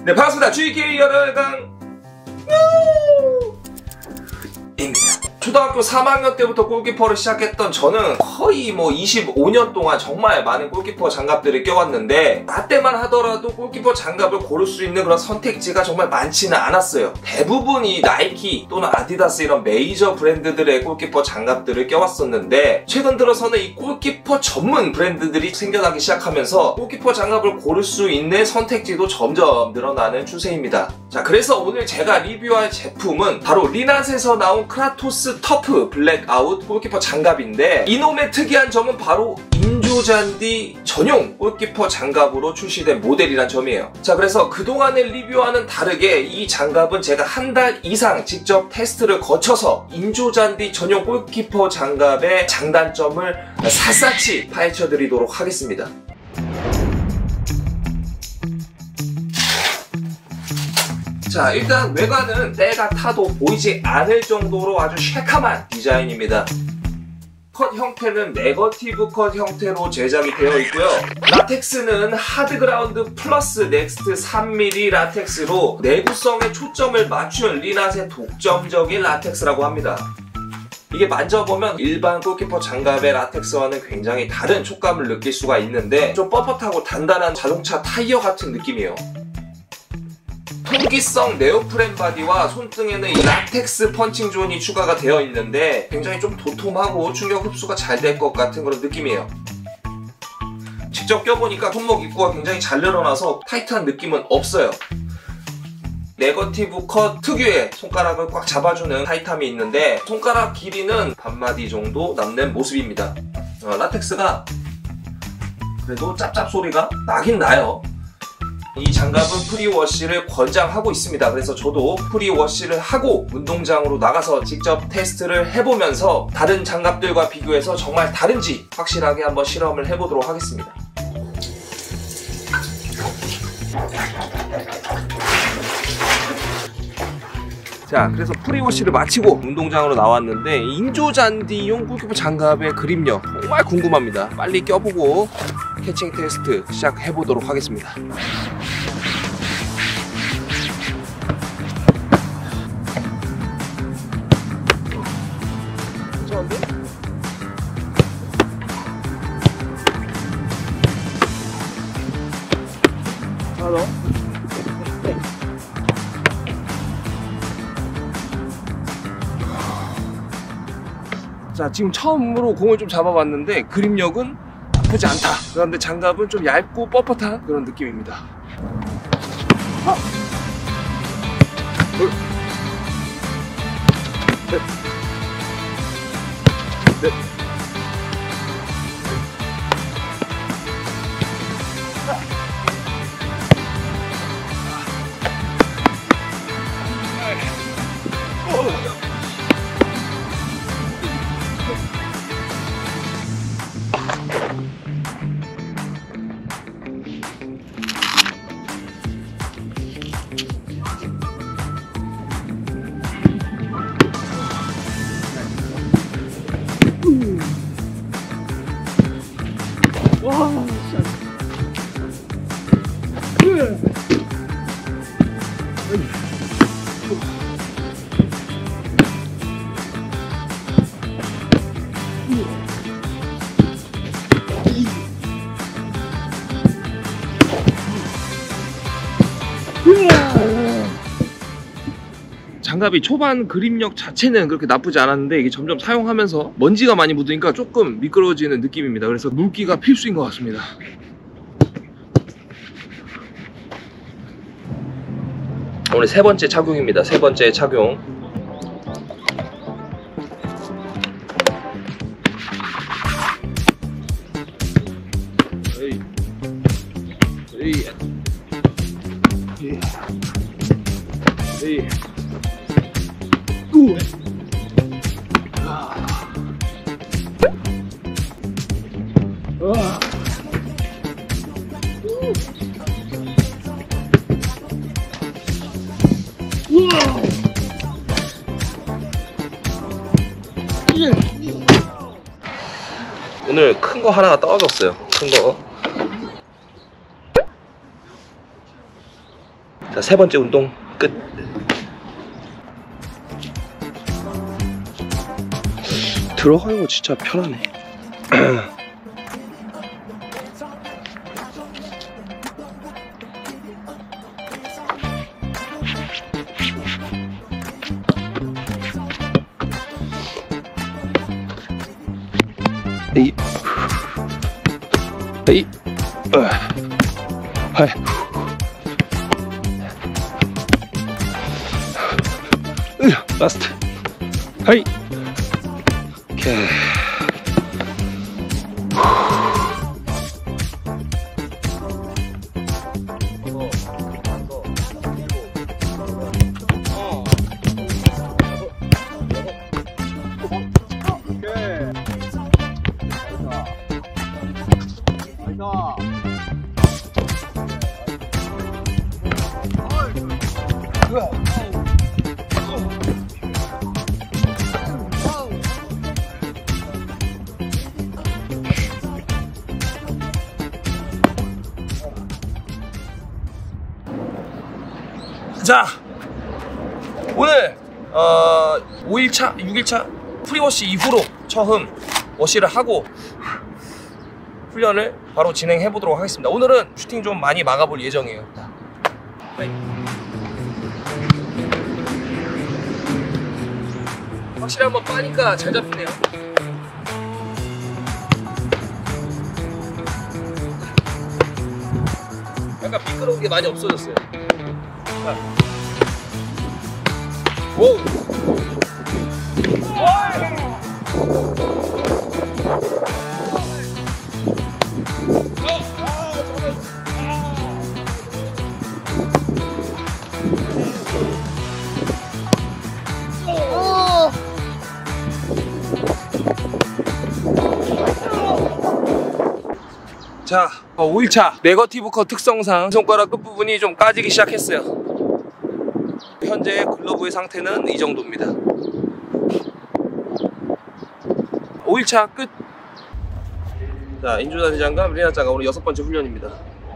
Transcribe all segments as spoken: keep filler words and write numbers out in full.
네, 반갑습니다. 지케이 열혈강 입니다. 초등학교 삼 학년 때부터 골키퍼를 시작했던 저는 거의 뭐 이십오 년 동안 정말 많은 골키퍼 장갑들을 껴왔는데, 나 때만 하더라도 골키퍼 장갑을 고를 수 있는 그런 선택지가 정말 많지는 않았어요. 대부분이 나이키 또는 아디다스 이런 메이저 브랜드들의 골키퍼 장갑들을 껴왔었는데, 최근 들어서는 이 골키퍼 전문 브랜드들이 생겨나기 시작하면서 골키퍼 장갑을 고를 수 있는 선택지도 점점 늘어나는 추세입니다. 자, 그래서 오늘 제가 리뷰할 제품은 바로 리낫에서 나온 크라토스 터프 블랙아웃 골키퍼 장갑인데, 이놈의 특이한 점은 바로 인조잔디 전용 골키퍼 장갑으로 출시된 모델이란 점이에요. 자, 그래서 그동안의 리뷰와는 다르게 이 장갑은 제가 한 달 이상 직접 테스트를 거쳐서 인조잔디 전용 골키퍼 장갑의 장단점을 샅샅이 파헤쳐 드리도록 하겠습니다. 자, 일단 외관은 때가 타도 보이지 않을 정도로 아주 쉐캄한 디자인입니다. 컷 형태는 네거티브 컷 형태로 제작이 되어 있고요. 라텍스는 하드그라운드 플러스 넥스트 삼 밀리미터 라텍스로 내구성에 초점을 맞춘 리낫의 독점적인 라텍스라고 합니다. 이게 만져보면 일반 골키퍼 장갑의 라텍스와는 굉장히 다른 촉감을 느낄 수가 있는데, 좀 뻣뻣하고 단단한 자동차 타이어 같은 느낌이에요. 통기성 네오프렌 바디와 손등에는 이 라텍스 펀칭 존이 추가가 되어 있는데, 굉장히 좀 도톰하고 충격 흡수가 잘 될 것 같은 그런 느낌이에요. 직접 껴보니까 손목 입구가 굉장히 잘 늘어나서 타이트한 느낌은 없어요. 네거티브 컷 특유의 손가락을 꽉 잡아주는 타이트함이 있는데, 손가락 길이는 반마디 정도 남는 모습입니다. 어, 라텍스가 그래도 짭짭 소리가 나긴 나요. 이 장갑은 프리워시를 권장하고 있습니다. 그래서 저도 프리워시를 하고 운동장으로 나가서 직접 테스트를 해보면서 다른 장갑들과 비교해서 정말 다른지 확실하게 한번 실험을 해보도록 하겠습니다. 자, 그래서 프리워시를 마치고 운동장으로 나왔는데, 인조잔디용 골키퍼 장갑의 그립력 정말 궁금합니다. 빨리 껴보고 캐칭 테스트 시작해보도록 하겠습니다. 괜찮은데? 하나 더. 자, 지금 처음으로 공을 좀 잡아봤는데 그립력은 나쁘지 않다. 그런데 장갑은 좀 얇고 뻣뻣한 그런 느낌입니다. 하나, 둘, 셋, 넷, 와, 장갑이 초반 그립력 자체는 그렇게 나쁘지 않았는데, 이게 점점 사용하면서 먼지가 많이 묻으니까 조금 미끄러워지는 느낌입니다. 그래서 물기가 필수인 것 같습니다. 오늘 세 번째 착용입니다. 세 번째 착용. 에이. 에이. 에이. 에이. 우. 아. 아. 우와. 예. 오늘 큰 거 하나가 떨어졌어요. 큰 거. 자, 세 번째 운동 끝. 들어가는 거 진짜 편하네. 에이, 에이, 어, 하이, 으, 라스트, 하이, 오케이. 자, 오늘 어, 오 일차, 육 일차 프리워시 이후로 처음 워시를 하고 훈련을 바로 진행해 보도록 하겠습니다. 오늘은 슈팅 좀 많이 막아볼 예정이에요. 네. 확실히 한번 빠니까 잘 잡히네요. 약간 미끄러운 게 많이 없어졌어요. 자. 오! 자, 오 일차 네거티브 컷 특성상 손가락 끝부분이 좀 까지기 시작했어요. 현재 글러브의 상태는 이 정도입니다. 오 일차 끝! 자, 인조잔디 장갑, 리나 장갑 오늘 여섯 번째 훈련입니다.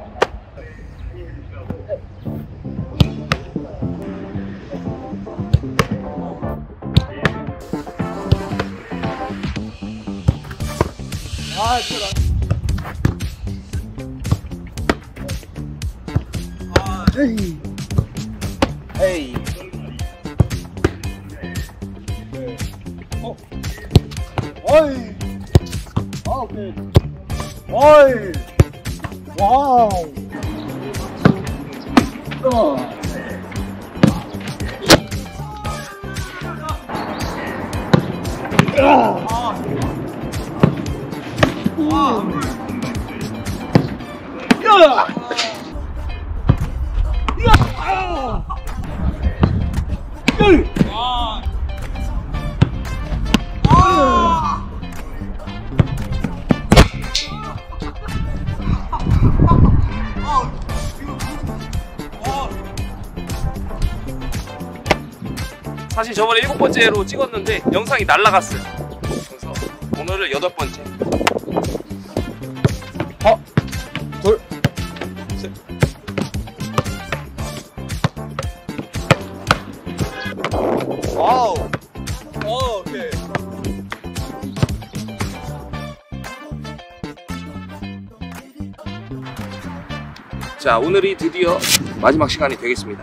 아, 좋아. 아, 에이. 에이. 어. 어이. 아, 오케이. 어이. 와우. 어. 아. 아. 야. 사실 저번에 일곱 번째로 찍었는데 영상이 날라갔어요. 그래서 오늘은 여덟 번째. 하나, 둘, 셋. 와우. 오, 오케이. 자, 오늘이 드디어 마지막 시간이 되겠습니다.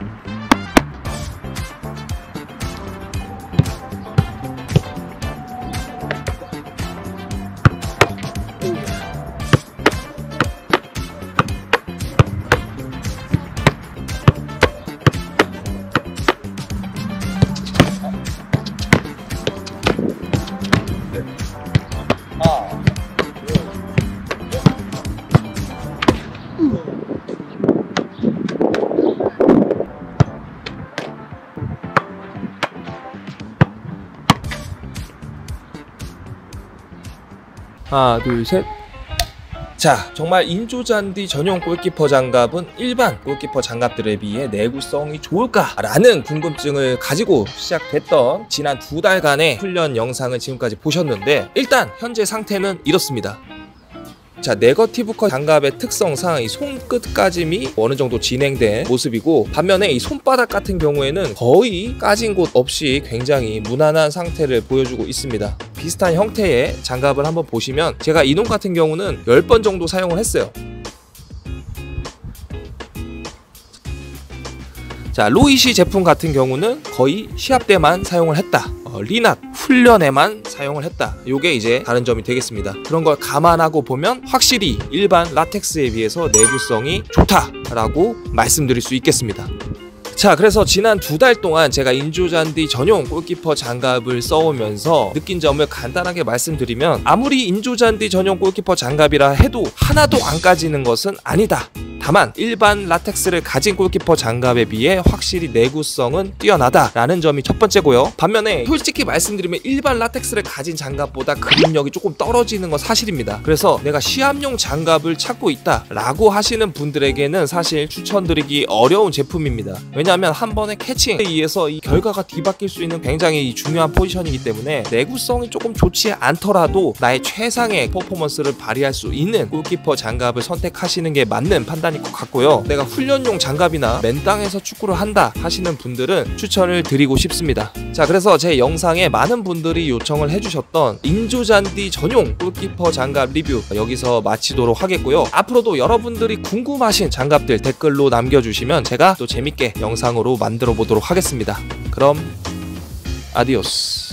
하나, 둘, 셋. 자, 정말 인조잔디 전용 골키퍼 장갑은 일반 골키퍼 장갑들에 비해 내구성이 좋을까라는 궁금증을 가지고 시작됐던 지난 두 달간의 훈련 영상을 지금까지 보셨는데 일단 현재 상태는 이렇습니다. 자, 네거티브 컷 장갑의 특성상 이 손끝까짐이 어느 정도 진행된 모습이고, 반면에 이 손바닥 같은 경우에는 거의 까진 곳 없이 굉장히 무난한 상태를 보여주고 있습니다. 비슷한 형태의 장갑을 한번 보시면, 제가 이놈 같은 경우는 십 번 정도 사용을 했어요. 자, 로이시 제품 같은 경우는 거의 시합 때만 사용을 했다. 어, 리낫 훈련에만 사용을 했다. 요게 이제 다른 점이 되겠습니다. 그런 걸 감안하고 보면 확실히 일반 라텍스에 비해서 내구성이 좋다라고 말씀드릴 수 있겠습니다. 자, 그래서 지난 두 달 동안 제가 인조잔디 전용 골키퍼 장갑을 써오면서 느낀 점을 간단하게 말씀드리면, 아무리 인조잔디 전용 골키퍼 장갑이라 해도 하나도 안 까지는 것은 아니다. 다만 일반 라텍스를 가진 골키퍼 장갑에 비해 확실히 내구성은 뛰어나다라는 점이 첫 번째고요. 반면에 솔직히 말씀드리면 일반 라텍스를 가진 장갑보다 그립력이 조금 떨어지는 건 사실입니다. 그래서 내가 시합용 장갑을 찾고 있다 라고 하시는 분들에게는 사실 추천드리기 어려운 제품입니다. 왜냐하면 한 번의 캐칭에 의해서 이 결과가 뒤바뀔 수 있는 굉장히 중요한 포지션이기 때문에 내구성이 조금 좋지 않더라도 나의 최상의 퍼포먼스를 발휘할 수 있는 골키퍼 장갑을 선택하시는 게 맞는 판단이 것 같고요. 내가 훈련용 장갑이나 맨 땅에서 축구를 한다 하시는 분들은 추천을 드리고 싶습니다. 자, 그래서 제 영상에 많은 분들이 요청을 해주셨던 인조잔디 전용 골키퍼 장갑 리뷰 여기서 마치도록 하겠고요. 앞으로도 여러분들이 궁금하신 장갑들 댓글로 남겨주시면 제가 또 재밌게 영상으로 만들어 보도록 하겠습니다. 그럼 아디오스.